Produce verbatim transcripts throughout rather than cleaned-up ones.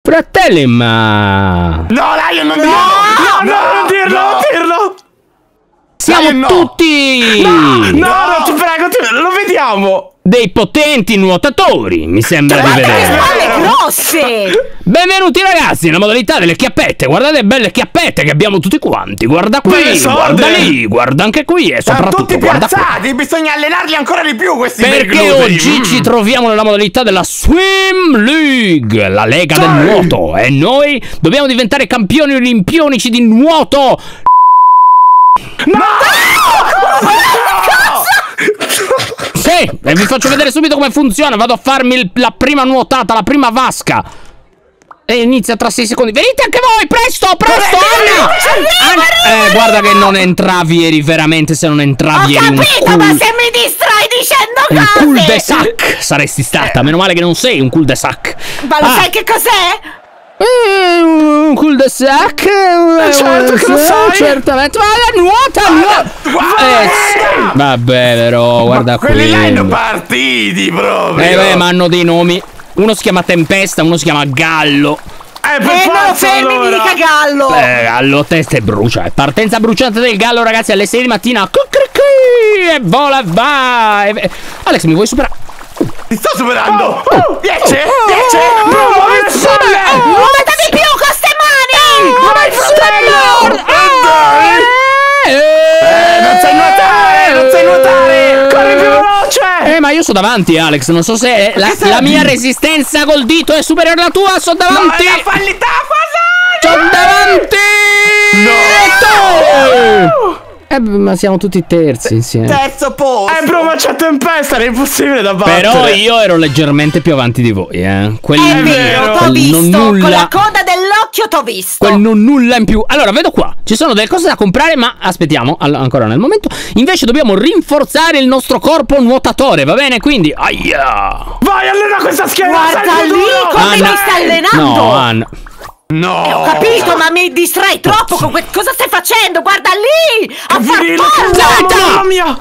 Fratelli, ma... No, Lion, non No, dirlo! no, No, non dirlo, no. non dirlo! Siamo Lion, no. tutti... No, no, No. no, ti prego, ti- lo vediamo! dei potenti nuotatori, mi sembra di Guarda che vedere. Spalle grosse! Benvenuti ragazzi nella modalità delle chiappette. Guardate che belle chiappette che abbiamo tutti quanti. Guarda qui, Belle solde. guarda lì, guarda anche qui e Sono soprattutto tutti guarda qui. piazzati, bisogna allenarli ancora di più questi Perché perglutei. oggi Mm. ci troviamo nella modalità della Swim League, la lega del Dai. nuoto, e noi dobbiamo diventare campioni olimpionici di nuoto. Sì, e vi faccio vedere subito come funziona. Vado a farmi il- la prima nuotata, la prima vasca. E inizia tra sei secondi. Venite anche voi, presto, presto, Anna! Anna- Eh, guarda che non entravi, eri veramente, se non Ho entravi eri un capito, ma cul- se mi distrai dicendo un cose! cul-de-sac saresti stata. Meno male che non sei un cul-de-sac. Ma lo Ah. sai che cos'è? Eh, un cul-de-sac. Eh, certo che lo sì, sai. certamente. Ma nuota, nuota. Guarda! Eh, sì. Vabbè, però, guarda qui. Quelli là hanno partiti proprio. Eh beh, ma hanno dei nomi. Uno si chiama Tempesta, uno si chiama Gallo. Eh, per Eh, no, forza, fermi, mi allora. dica gallo! Eh, Gallo testa e brucia. Eh, Partenza bruciante del Gallo, ragazzi, alle sei di mattina. Cuccricchi, e vola, vai. E- Alex, mi vuoi superare? Ti sto superando. Oh, Dieci, oh, dieci. oh, Bravo, oh, le oh, spalle. oh, Muovete di più con ste mani! Vai, fratello! Eh, non sai nuotare, non sai nuotare. Corri più veloce! Eh, ma io sto davanti, Alex. Non so se la, sei? la mia resistenza col dito è superiore alla tua. Sto No, davanti. è la fallita, Sto davanti. No. Eh, ma siamo tutti terzi insieme. Terzo posto. Eh, bro, ma c'è tempesta, era impossibile da battere! Però io ero leggermente più avanti di voi, eh. Quel, È vero, vero, t'ho quel visto! non nulla. Con la coda dell'occhio t'ho visto! Quel non nulla in più. Allora, vedo qua. Ci sono delle cose da comprare, ma aspettiamo. all- ancora nel momento. Invece dobbiamo rinforzare il nostro corpo nuotatore, va bene? Quindi, aia. Vai, allena questa schiena! Guarda sei più lì duro. come Anna- mi sta allenando! No, Anna. No. Ho capito, ma mi distrai troppo con que- cosa stai facendo? Guarda lì! A far Virilo, forza! Aspetta! mamma mia!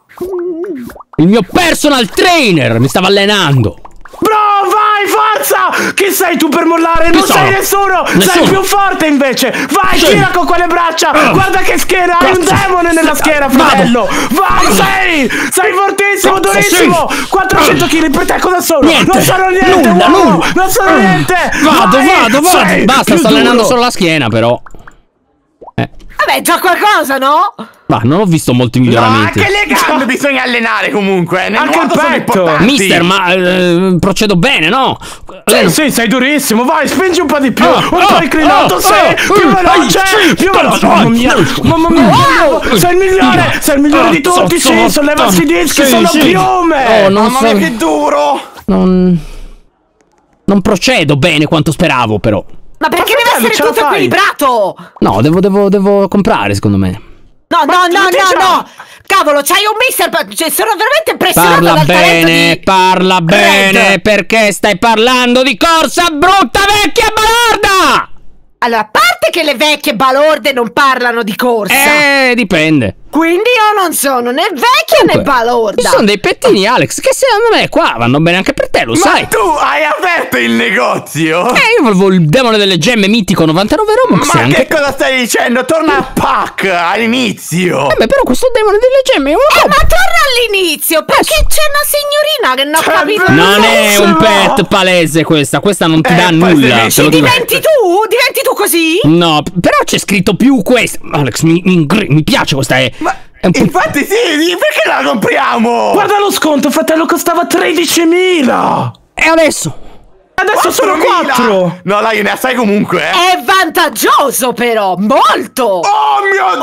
Il mio personal trainer mi stava allenando. Bro, vai, forza! Chi sei tu per mollare? Chi Non sei sono? nessuno! Sei Nessuno. più forte invece! Vai, Sì. tira con quelle braccia! Guarda che schiena! Hai un Cazzo. demone nella schiena, Vado. fratello! Vai, sei! Sei fortissimo, Cazzo, durissimo! sì. quattrocento chili per te, cosa sono? Niente. Non sono niente, Nulla, uomo! nulla. Non sono niente! Vado, Vai, vado, vado. sei Basta, più sto allenando duro. solo la schiena, però. Eh. Vabbè, già qualcosa, no? Ma non ho visto molti No, miglioramenti. anche le gambe bisogna allenare comunque. Nel Anche nuoto il sono petto. importanti. Mister, ma eh, procedo bene, no? Sì, sì, sei durissimo, vai, spingi un po' di più, Ah, un po' ah, inclinato, ah, sì, ah, più ah, veloce, ah, più ah, veloce, ah, mamma mia, ah, mamma mia, ah, sei il migliore, sei il migliore di ah, tutti, so- sì, so- solleva sti dischi, sì, sono sì. piume, Oh, non Mamma so. mia, che duro. Non. Non procedo bene quanto speravo, però. Ma perché Ma deve fratello, essere ce la tutto fai? equilibrato? No, devo, devo, devo comprare, secondo me. No, no, no, tutti no, già. no! Cavolo, c'hai un mister, pa- cioè, sono veramente impressionato Parla dal talento bene, di... parla Craig. bene, perché stai parlando di corsa brutta vecchia balorda! Allora, a parte che le vecchie balorde non parlano di corsa, Eh, dipende. quindi io non sono né vecchia né balorda. Ci sono dei pettini, Alex, che secondo me qua vanno bene anche per te, lo Ma sai. tu hai aperto il negozio? Eh, io volevo il demone delle gemme mitico novantanove Robux Ma anche. che cosa stai dicendo? Torna a Pac all'inizio. Eh beh, però questo demone delle gemme è un Eh, robo. ma torna all'inizio, perché c'è una signorina che non ho capito. Non è un no. pet palese questa, questa non ti Eh, dà poi nulla. se te lo dici dico. Diventi tu? Diventi tu così? No, però c'è scritto più questo. Alex, mi, mi, ingri- mi piace questa. È, Ma è un po'. infatti sì, sì, perché la compriamo? guarda lo sconto, fratello, costava tredicimila, E adesso? adesso sono quattromila. quattro. No, dai, ne assai comunque, eh. È vantaggioso però, molto! Oh mio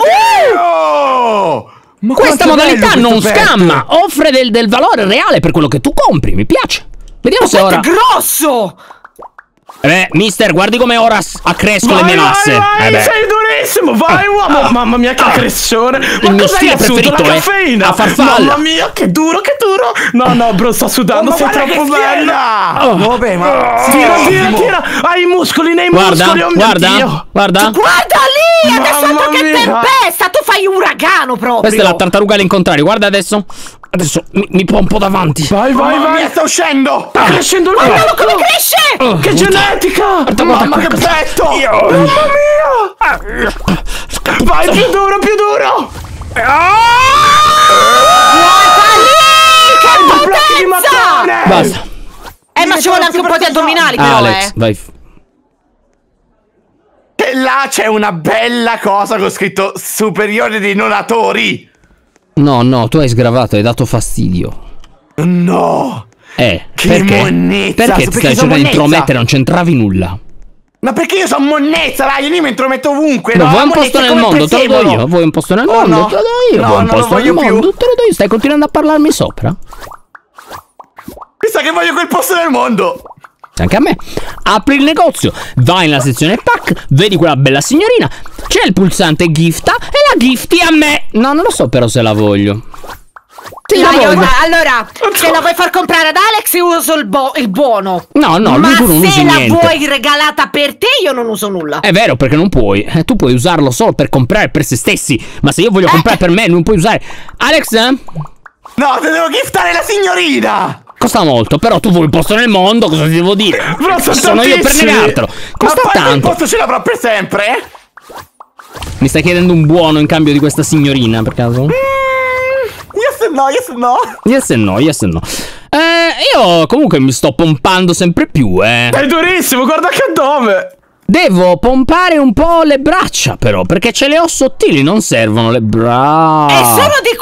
Dio! Ma Questa quanto è modalità bello non questo pet. scamma, offre del, del valore reale per quello che tu compri. Mi piace. Vediamo se ora. È grosso! Eh, mister, guardi come ora s- accresco Vai, le mie vai, masse. vai, Eh beh. sei durissimo, vai uomo, ah, mamma mia che ah, aggressione, ma il mio cosa hai stile assunto, preferito la è caffeina? a farfalla. Mamma mia che duro, che duro, no no bro, sto sudando, Ma sei guarda troppo che bello. schiena! Oh. Vabbè, ma Tira, sì, tira, ottimo. tira, hai i muscoli nei Guarda, muscoli, oh mio guarda, Dio. guarda. Guarda lì, adesso Mamma altro che mia. tempesta, tu fai uragano proprio! Questa è la tartaruga all'incontrario. Guarda adesso. Adesso mi, mi pompo davanti. Vai, vai, Mamma vai. mia, sta uscendo! Sta crescendo il Guardalo blocco. come cresce! Oh, Che genetica! Mamma che petto! Mamma mia! Vai, più duro, più duro! Guarda lì! Che Due blocchi di potenza! mattone! Basta. Eh, ma ci vuole anche un po' di addominali, però, Alex, eh. vai. E là c'è una bella cosa con scritto superiore dei donatori. No, no, tu hai sgravato, hai dato fastidio. No! Eh, Che perché? monnezza, Perché ti perché stai sono cercando di monnezza. intromettere, non c'entravi nulla. Ma perché io sono monnezza, dai, io mi intrometto ovunque. No, no? vuoi un La posto monnezza nel è come mondo, te lo do prezzemolo. io. Vuoi un posto nel Oh, mondo, no. te lo do io. No, Vuoi un non lo posto nel voglio più. mondo, te lo do io. Stai continuando a parlarmi sopra? Mi sa che voglio quel posto nel mondo. Anche a me. Apri il negozio, vai nella sezione pack, vedi quella bella signorina, c'è il pulsante gifta e la gifti a me. No, non lo so però se la voglio. Sì, la Dai, io- voglio. allora, se la vuoi far comprare ad Alex, io uso il, bo- il buono. No, no, Ma lui tu non se usi la niente. vuoi regalata per te, io non uso nulla. È vero, perché non puoi. Eh, tu puoi usarlo solo per comprare per se stessi. Ma se io voglio Eh. comprare per me, non puoi usare. Alex, eh? No, te devo giftare la signorina. Costa molto, però tu vuoi il posto nel mondo, cosa ti devo dire? Però sono Sono io per tantissimi. negartelo. Costa Ma poi quel tanto. posto ce l'avrò per sempre? eh? Mi stai chiedendo un buono in cambio di questa signorina, per caso? Yes e no, yes e no. Yes e no, yes e no. Eh, io comunque mi sto pompando sempre più, eh. È durissimo, guarda che addome! Devo pompare un po' le braccia, però, perché ce le ho sottili, non servono le braccia. È solo di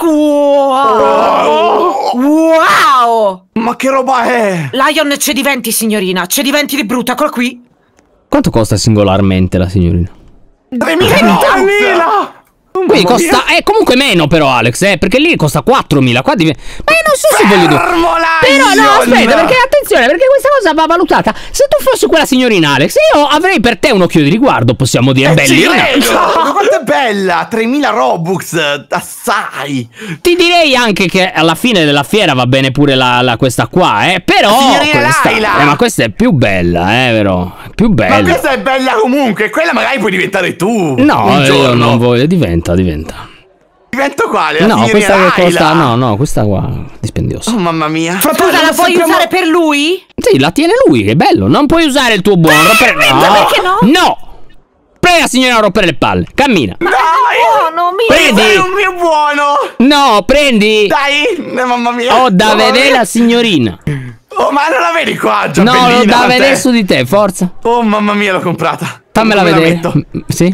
cuore. Wow! Ma che roba è? Lion, ce diventi, signorina. Ce diventi di brutta, col qui. Quanto costa singolarmente la signorina? tremila trentamila! Qui costa, è comunque meno però Alex, eh, perché lì costa quattromila, qua div- ma io non so se voglio dire. Però no, aspetta, perché attenzione, perché questa cosa va valutata. Se tu fossi quella signorina Alex, io avrei per te un occhio di riguardo, possiamo dire, bellina. Ma quanto è bella! tremila Robux, assai! Ti direi anche che alla fine della fiera va bene pure la, la- questa qua, eh, però Signorina questa, Laila! eh, ma questa è più bella, eh, vero? È più bella. Ma questa è bella comunque, quella magari puoi diventare tu! No, un io giorno. non voglio, diventa, diventa. Divento quale? La No, signorina questa che Laila? costa, no, no, questa qua dispendiosa. Oh mamma mia! Fratello, Scusa, la vuoi sappiamo- usare per lui? Sì, la tiene lui, è bello. Non puoi usare il tuo buono. rompere... ma perché no? No! Prega signora a rompere le palle. Cammina. Dai! No, non mi... Prendi. Sei un mio buono! No, prendi. Dai! Eh, mamma mia! Ho da Mamma vedere mia. la signorina. Oh, ma non la vedi qua, già No, bellina, l'ho da quant'è? vedere su di te, forza. Oh mamma mia, l'ho comprata. Fammela Come la vedere. metto? Mm, Sì?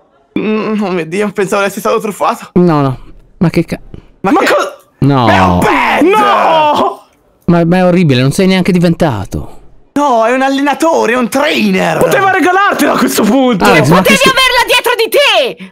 Mm, oh mio Dio, pensavo di essere stato truffato. No, no. Ma che ca... Ma, Ma che... co- No. Ma è un pet! No! Ma, ma è orribile, non sei neanche diventato. No, è un allenatore, è un trainer! Poteva regalartela a questo punto! Alex, ma che Potevi si- averla dietro di te!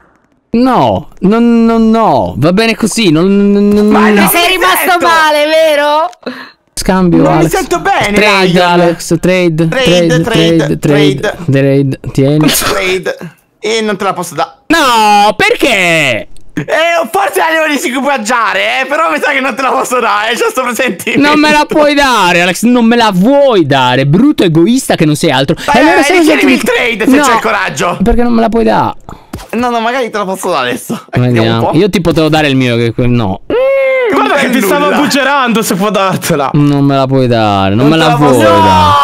No, no, no, no. Va bene così. Non, non, non- Ma non- no. Sei mi rimasto sento. male, vero? Scambio, Non mi Alex. sento bene, Trade, Lion. Alex. Trade, Trade, trade, trade, trade, trade, trade. Tieni. Trade. E non te la posso dare. No, perché? Eh, forse la devo disequipaggiare, eh, però mi sa che non te la posso dare, già sto presenti. Non me la puoi dare, Alex. Non me la vuoi dare. Brutto egoista che non sei altro. Eh, allora se non richiedimi senti- il trade se c'è il coraggio. Perché non me la puoi dare? No, no, magari te la posso dare adesso. Eh, vediamo un Vediamo. po'. Io ti potevo dare il mio. Che no. Guarda che ti Nulla. stava buggerando se può dartela! Non me la puoi dare. Non, Non me te la la vuoi posso- dare.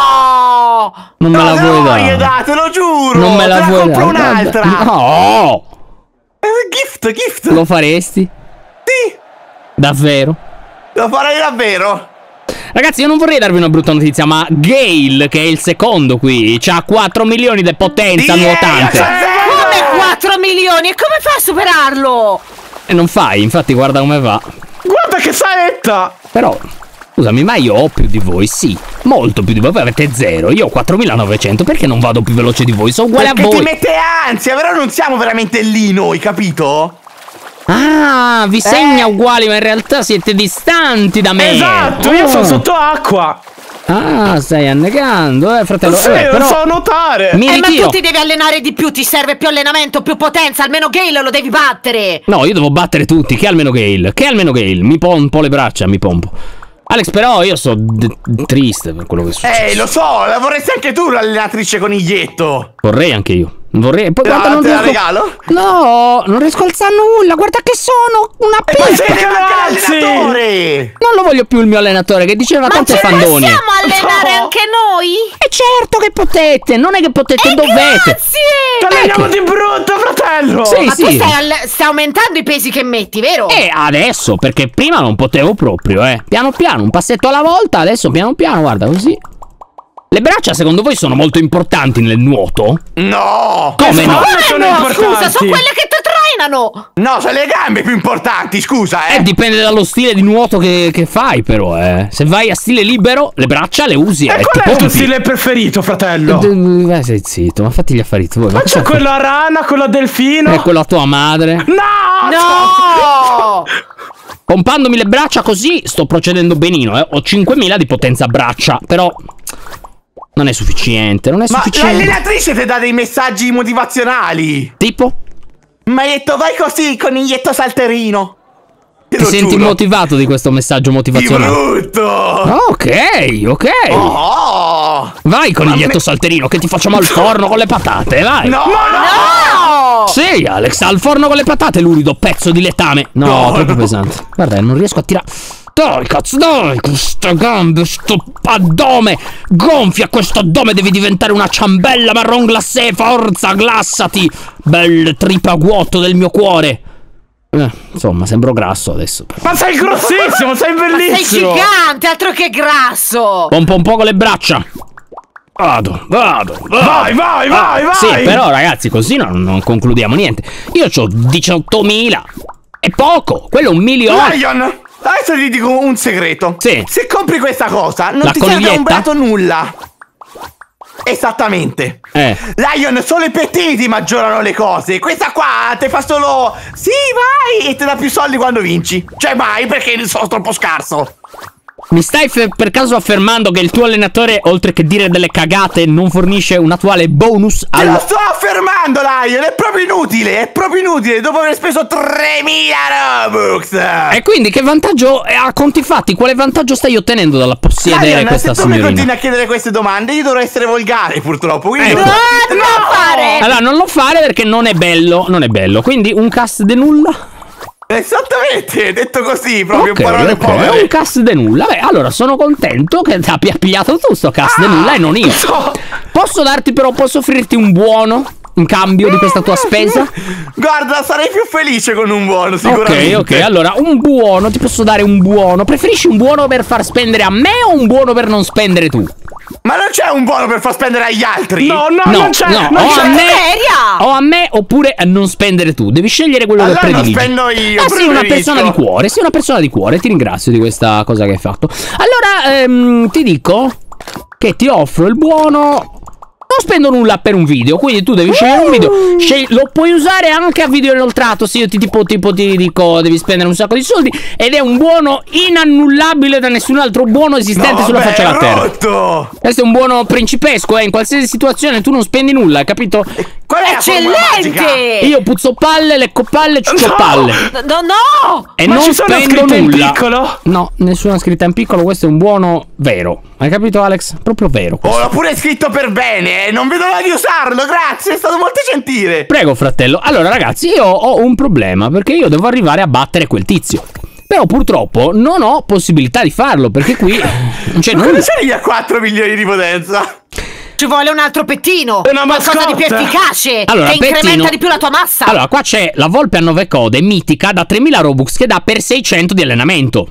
No! Non me No, la te vuoi voglio dare. dare, te lo giuro. Non me la te vuoi compro dare. un'altra. No. Eh, gift, gift. Lo faresti? Sì, Davvero? lo farei davvero. Ragazzi, io non vorrei darvi una brutta notizia, ma Gale, che è il secondo qui, c'ha quattro milioni di potenza Yeah, nuotante. c'è Come zero. quattro milioni? E come fai a superarlo? E non fai, infatti, guarda come va. Guarda che saetta! Però, scusami, ma io ho più di voi, sì. Molto più di voi, voi avete zero. Io ho quattromilanovecento, perché non vado più veloce di voi? Sono uguale Perché a voi. ti mette ansia, però non siamo veramente lì noi, capito? Ah, vi segna uguali, ma in realtà siete distanti da me. Esatto, io Oh. sono sotto acqua! Ah, stai annegando, eh, fratello. Sì, Eh, non però so nuotare! mi Eh, ma ritiro. tu ti devi allenare di più, ti serve più allenamento, più potenza, almeno Gale lo devi battere. No, io devo battere tutti. Che almeno Gale? Che almeno Gale? Mi pompo le braccia, mi pompo. Alex, però io sono triste per quello che è successo. Eh, lo so, la vorresti anche tu l'allenatrice coniglietto. Vorrei anche io. Vorrei... Poi guarda, No, non te la riesco... regalo? No, non riesco a alzare nulla. Guarda che sono una Ma sei pippa. che anche alzi? l'allenatore! Non lo voglio più il mio allenatore che diceva Ma tante ci fandoni. possiamo allenare No. anche noi? E certo che potete, non è che potete, E dovete. grazie! Ti alleniamo Ecco. di brutto, fratello! Sì, Ma tu sì. stai, al- stai aumentando i pesi che metti, vero? E adesso, perché prima non potevo proprio, eh. Piano piano, un passetto alla volta, adesso piano piano, guarda, così. Le braccia secondo voi sono molto importanti nel nuoto? No! Come no? Come sono no, importanti? scusa, sono quelle che ti trainano! No, sono le gambe più importanti, scusa, eh! Eh, dipende dallo stile di nuoto che, che fai, però, eh. Se vai a stile libero, le braccia le usi, E eh. qual ti è il tuo pompi. stile preferito, fratello? Eh, eh, sei zitto, ma fatti gli affari tuoi. Ma Ma c'è cosa quello a rana, quello a delfino? fai? È quello a tua madre. No! No! Pompandomi le braccia così sto procedendo benino, eh. Ho cinquemila di potenza braccia, però non è sufficiente, non è Ma sufficiente. l'allenatrice ti dà dei messaggi motivazionali! Tipo? Ma hai detto vai così con il ietto salterino! Te Ti lo senti giuro. motivato di questo messaggio Di motivazionale? brutto! Ok, ok. Oh! Vai con Ma il lietto me- salterino che ti facciamo al forno con le patate, vai. No, no! No! Sì, Alex, al forno con le patate, lurido pezzo di letame. No, No, troppo no. pesante. Guarda, non riesco a tirare. Dai, cazzo, dai, queste gambe, sto addome. Gonfia questo addome, devi diventare una ciambella marron glacé, forza, glassati. Belle tripa vuoto del mio cuore. Eh, insomma, sembro grasso adesso. Ma sei grossissimo, sei Ma sei bellissimo! gigante, altro che grasso! Pompo un po' con le braccia. Vado, vado, vado. Vai, vai, vai, vai! Sì, però ragazzi, così non, non concludiamo niente. Io ho diciottomila. È poco, quello è un milione. Lion! Adesso ti dico un segreto. Sì. Se compri questa cosa, non La ti serve coniglietta? comprato nulla. Esattamente. Eh. Lion, solo i pettini ti maggiorano le cose. Questa qua ti fa solo sì, vai, e ti dà più soldi quando vinci. Cioè mai, perché sono troppo scarso. Mi stai fe- per caso affermando che il tuo allenatore, oltre che dire delle cagate, non fornisce un attuale bonus Te al... lo sto affermando, Lion, è proprio inutile, è proprio inutile dopo aver speso tremila Robux. E quindi che vantaggio, eh, a conti fatti, quale vantaggio stai ottenendo dalla possedere Lion, questa se tu mi signorina? continui a chiedere queste domande, io dovrò essere volgare, purtroppo. Quindi Ecco. non- No, non fare! Allora, non lo fare perché non è bello, non è bello. Quindi un cast de nulla? Esattamente, detto così, proprio Ok, parole ok, povere. un cast de nulla. Beh, allora sono contento che ti abbia pigliato tu sto cast de nulla e non io. no. Posso darti però, posso offrirti un buono in cambio di questa tua spesa? Guarda, sarei più felice con un buono, Ok, sicuramente. ok, allora un buono, ti posso dare un buono. Preferisci un buono per far spendere a me o un buono per non spendere tu? Ma non c'è un buono per far spendere agli altri? No, no, No, non c'è, no, non o c'è. a me Seria? o a me oppure a non spendere tu. Devi scegliere quello Allora che non prediligi. spendo io, Ah, sei una preferisco. persona di cuore, sei una persona di cuore, ti ringrazio di questa cosa che hai fatto. Allora, ehm, ti dico che ti offro il buono. Non spendo nulla per un video, quindi tu devi scegliere un video. Scegli- lo puoi usare anche a video inoltrato. Se io ti tipo, tipo ti dico devi spendere un sacco di soldi. Ed è un buono inannullabile da nessun altro buono esistente No, sulla vabbè, faccia della terra. rotto. Questo è un buono principesco, eh. In qualsiasi situazione tu non spendi nulla, hai capito? Qual è la formula magica? Eccellente! Io puzzo palle, lecco palle, ciuccio No! palle. No, no! E Ma non ci sono spendo scritte in nulla. piccolo? No, nessuna scritta in piccolo, questo è un buono vero. Hai capito, Alex? Proprio vero. Oh, questo. l'ho pure scritto per bene, eh. Non vedo l'ora di usarlo, grazie, è stato molto gentile. Prego, fratello. Allora, ragazzi, io ho un problema perché io devo arrivare a battere quel tizio. Però purtroppo non ho possibilità di farlo perché qui non c'è Ma nulla. come sei a quattro milioni di potenza? Ci vuole un altro pettino! Una Qualcosa di più mascotte. efficace! Allora, che incrementa pettino- di più la tua massa! Allora, qua c'è la volpe a nove code mitica da tremila Robux che dà per seicento di allenamento.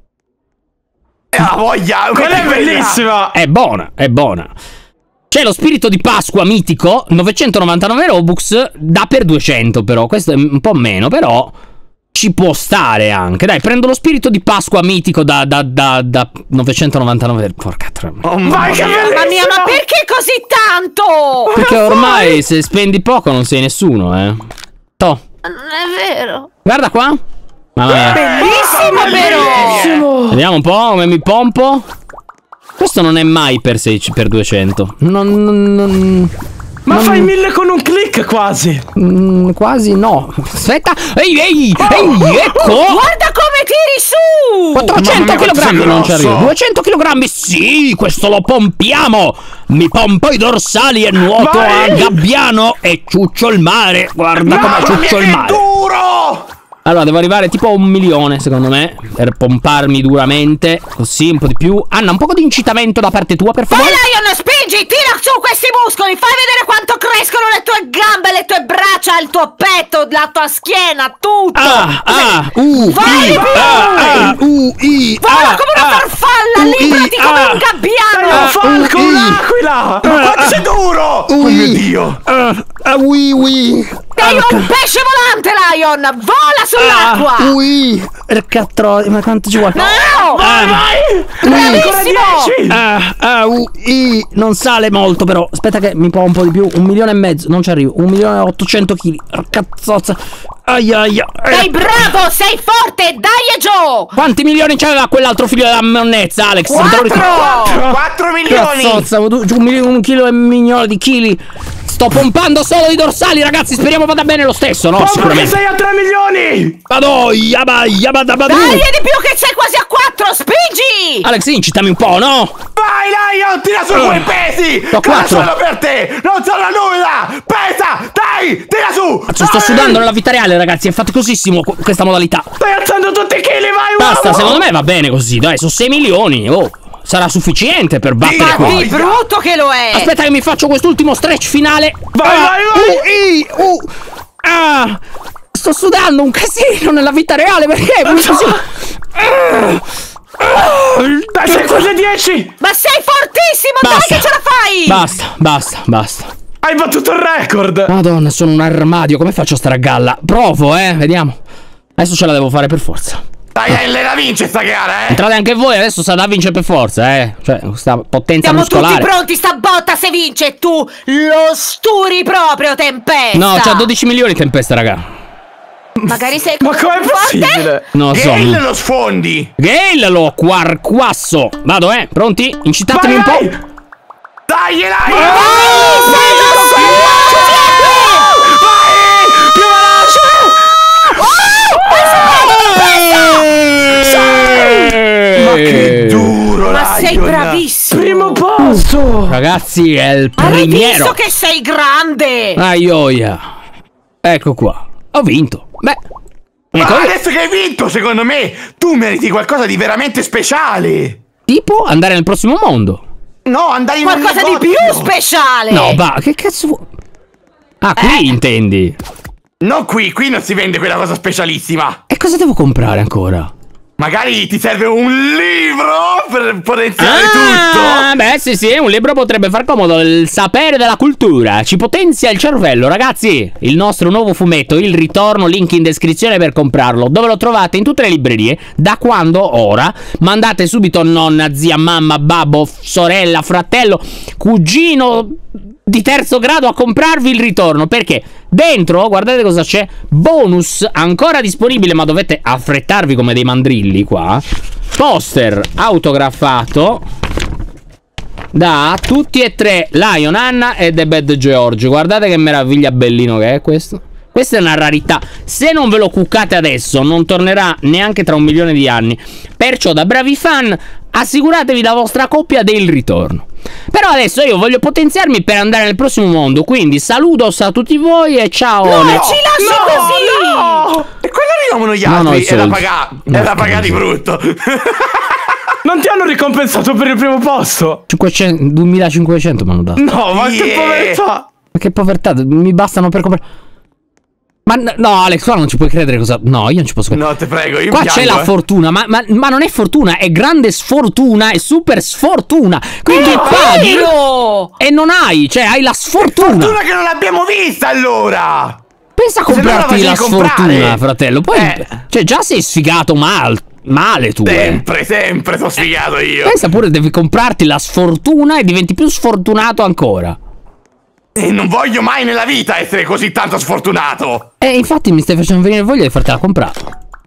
Eh, la voglia, Quella è bellissima! È buona, è buona. C'è lo spirito di Pasqua mitico, novecentonovantanove Robux, da per duecento però. Questo è un po' meno, però ci può stare anche. Dai, prendo lo spirito di Pasqua mitico da, da, da, da novecentonovantanove. Porca trama. Oh, Vai, che mia. Mamma mia, ma bellissimo! perché così tanto? Perché ormai se spendi poco non sei nessuno, eh. Toh. Non è vero! Guarda qua. Mamma mia. Bellissimo però! Vediamo un po' come mi pompo. Questo non è mai per, sei, per duecento. Non... non, non Ma non- fai mille con un click quasi! mm, quasi no. Aspetta. Ehi, ehi, ehi, ecco. Guarda come tiri su! quattrocento chilogrammi non ci arrivo. grosso. duecento chilogrammi, sì, questo lo pompiamo. Mi pompo i dorsali e nuoto Vai. a gabbiano e ciuccio il mare. Guarda come Mamma mia, ciuccio il che mare. duro! Allora, devo arrivare tipo a un milione, secondo me, per pomparmi duramente. Così, un po' di più. Anna, un po' di incitamento da parte tua, per Vai favore. Lion, spingi, tira su questi muscoli, fai vedere quanto crescono le tue gambe, le tue braccia, il tuo petto, la tua schiena, tutto. Ah, ah, uh, Vai i, di più! ah, ah, uh, i, Vola ah, come una ah, farfalla, uh, librati i, come ah, un gabbiano. Un falco, uh, un'aquila! Ma quanto sei duro! Oh ui, mio Dio! ah, ah, ui, ui. Sei un pesce volante, Lion, vola sull'acqua. Ah, ui, perché tro- ma quanto ci vuole? No! Ah, Vai! Bravissimo! dieci! ah, ah, uh, i, non sale molto però. Aspetta che mi può un po' di più. Un milione e mezzo, non ci arrivo. Un milione e ottocento chili. Cazzozza. Aia, aia. Sei bravo, sei forte, dai e giù! Quanti milioni c'aveva quell'altro figlio della monnezza, Alex? Non te lo ricordo. Quattro! quattro milioni! Cazzozza, un, un chilo e migliolo di chili. Sto pompando solo i dorsali, ragazzi. Speriamo vada bene lo stesso, no? Pompa che Sicuramente. sei a tre milioni! Vado, yaba, yaba, daba, du. Dai di più che sei quasi a quattro, spingi! Alex, incitami un po', no? Vai Lion, tira su quei pesi! Ho Cosa quattro. sono per te? Non sono nulla! Pesa! Dai! Tira su! Cazzo, sto Dai! sudando nella vita reale, ragazzi. È faticosissimo qu- questa modalità. Stai alzando tutti i chili, vai, Basta, uomo! secondo me va bene così. Dai, sono sei milioni. Oh, sarà sufficiente per battere Ma qui. Di brutto che lo è! Aspetta che mi faccio quest'ultimo stretch finale. Vai, Ah, vai, vai. uh, i, uh. Ah, sto sudando un casino nella vita reale perché? Non so. Ah, Dai, sei quasi a dieci! Ma sei fortissimo, Basta. dai che ce la fai! Basta, basta, basta. Hai battuto il record! Madonna, sono un armadio. Come faccio a stare a galla? Provo, eh, vediamo. Adesso ce la devo fare per forza. Dai, lei la vince sta gara, eh! Entrate anche voi, adesso sa da vincere per forza, eh. Cioè, questa potenza Siamo muscolare. tutti pronti, sta botta se vince, tu lo sturi proprio, Tempesta! No, c'ha dodici milioni Tempesta, raga. Magari sei Ma com'è forte? possibile? Non lo so. Gale lo sfondi! Gale lo quarquasso. Vado, eh. Pronti? Incitatemi un po'. Vai! Dai, Lion! Vai, sei lo Vai! Più veloce! Ma che duro, Ma sei Lion. bravissimo! Primo posto! Ragazzi, è il Hai visto primiero. che sei grande! Aioia. Ecco qua. Ho vinto. Beh. Ma Ecco, adesso che hai vinto, secondo me, tu meriti qualcosa di veramente speciale! tipo andare nel prossimo mondo. No, andare in un Qualcosa di negozio. più speciale! No, va, che cazzo vuoi? Ah, qui Eh. intendi. Non qui, qui non si vende quella cosa specialissima! E cosa devo comprare ancora? Magari ti serve un libro per potenziare Ah, tutto! beh, sì, sì, un libro potrebbe far comodo. Il sapere della cultura ci potenzia il cervello, ragazzi. Il nostro nuovo fumetto, Il Ritorno, link in descrizione per comprarlo. Dove lo trovate? In tutte le librerie. Da quando? Ora. Mandate subito nonna, zia, mamma, babbo, sorella, fratello, cugino di terzo grado a comprarvi Il Ritorno. Perché dentro, guardate cosa c'è. Bonus ancora disponibile, ma dovete affrettarvi come dei mandrilli qua. Poster autografato da tutti e tre, Lion, Anna e The Bad George. Guardate che meraviglia bellino che è questo. Questa è una rarità. Se non ve lo cuccate adesso, non tornerà neanche tra un milione di anni. Perciò, da bravi fan, assicuratevi la vostra coppia del Ritorno. Però adesso io voglio potenziarmi per andare nel prossimo mondo. Quindi saludos a tutti voi e ciao. No, Ne- ci lasci così! No! E quello arrivano gli No, no, altri, i è da soldi. pagare, No, è da pagare di scusa. brutto. Non ti hanno ricompensato per il primo posto? cinquecento, duemilacinquecento mi hanno dato. No, ma che Yeah. povertà! Ma che povertà, mi bastano per comprare. Ma n- no, Alex, qua non ci puoi credere cosa. No, io non ci posso credere. No, te prego, io Qua piango, c'è la eh. fortuna, ma, ma- ma non è fortuna, è grande sfortuna, è super sfortuna. Quindi paghi Vero! e non hai, cioè hai la sfortuna. Fortuna che non l'abbiamo vista allora! Pensa a Se no la comprarti la facevi comprare. sfortuna, fratello. Poi, Eh. cioè, già sei sfigato mal, male tu. Eh. Sempre, sempre sono sfigato io. Pensa pure, devi comprarti la sfortuna e diventi più sfortunato ancora. E non voglio mai nella vita essere così tanto sfortunato. E infatti mi stai facendo venire voglia di fartela comprare.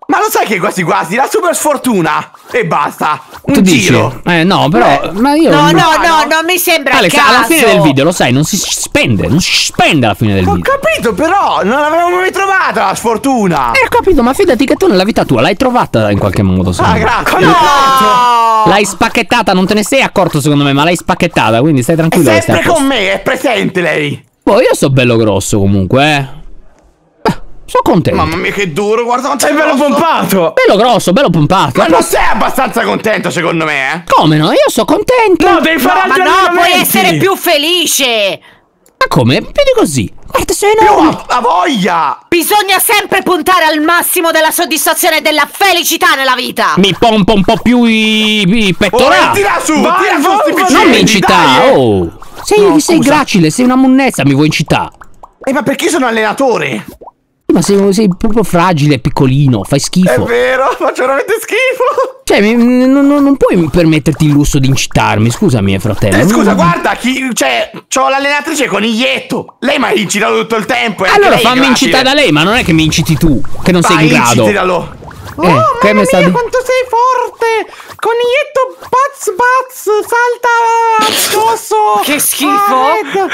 Ma lo sai che quasi quasi la super sfortuna e basta. Un Tu dici? giro. Eh no, però Eh. ma io No, no, no, no, no. non mi sembra Alex, il caso. alla fine del video, lo sai, non si spende, non si spende alla fine del Ho video. capito, però non l'avevamo mai trovata la sfortuna. Eh, ho capito, ma fidati che tu nella vita tua l'hai trovata in qualche modo. Ah, secondo me. grazie. No! L'hai spacchettata, non te ne sei accorto secondo me, ma l'hai spacchettata, quindi stai È tranquillo che stai a sempre posto. con me, è presente lei. Boh, io so bello grosso comunque, eh. Beh, sono contento. Mamma mia, che duro, guarda quanto Sei bello grosso. pompato. Bello grosso, bello pompato. Ma non sei abbastanza contento, secondo me, eh? Come no? Io sono contento. No, devi fare No, ma altri no, puoi allenamenti. essere più felice. Ma come? Vedi così. Guarda, sei Io enorme. ho la voglia. Bisogna sempre puntare al massimo della soddisfazione e della felicità nella vita. Mi pompa un po' più i, i Oh, pettorali. tira su, Vai, tira su vai, sti vai. piccini, Non mi dai, incità, eh. oh. Sei, No, sei scusa. gracile, sei una munnezza, mi vuoi incità. Eh, ma perché sono allenatore? Ma sei, sei proprio fragile, piccolino, fai È schifo. vero, faccio veramente schifo. Cioè, mi- non, non- non puoi permetterti il lusso di incitarmi, scusami, eh, fratello. Eh, scusa, Non- guarda, chi, cioè, c'ho l'allenatrice Coniglietto. Lei mi ha incitato tutto il tempo. E anche Allora lei è fammi gracile. incitare da lei, ma non è che mi inciti tu, che non sei Vai, in grado. incitalo. Eh, Oh, che mamma mi sta mia, di- quanto sei forte! Coniglietto, paz, paz, salta addosso! Che schifo. Ah,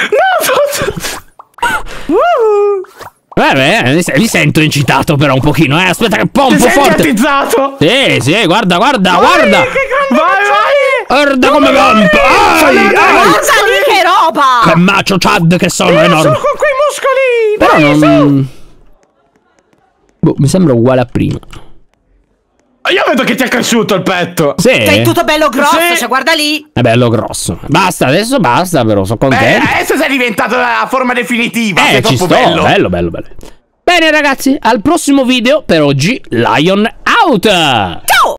no, uh. Eh, beh, mi, se- mi sento incitato però un pochino, eh. Aspetta che Ti pompo sei forte. attizzato. Sì, sì, guarda, guarda, guarda. Che grande Vai, vai. Guarda come pompa. Ai, ai. Cosa di che roba? Che macio Chad che sono Sono enormi. con quei muscoli! Però dai, su. non... Boh, mi sembra uguale a prima. Io vedo che ti è cresciuto il petto. Sì. Sei tutto bello grosso, Sì. cioè guarda lì. È bello grosso. Basta, adesso basta, però sono Beh, contento. adesso sei diventato la forma definitiva. Eh, sei ci troppo sto. bello. bello, bello, bello. Bene ragazzi, al prossimo video. Per oggi, Lion out. Ciao!